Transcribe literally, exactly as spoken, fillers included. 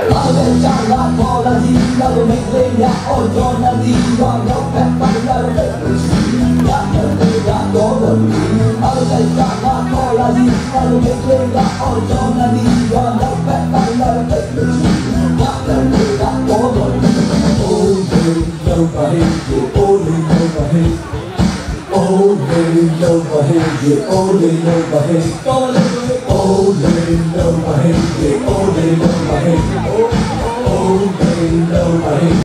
Old lady, know my head, yeah, old lady, know my head. Old lady, know my head, yeah, old lady, know my head. Old lady, know my head.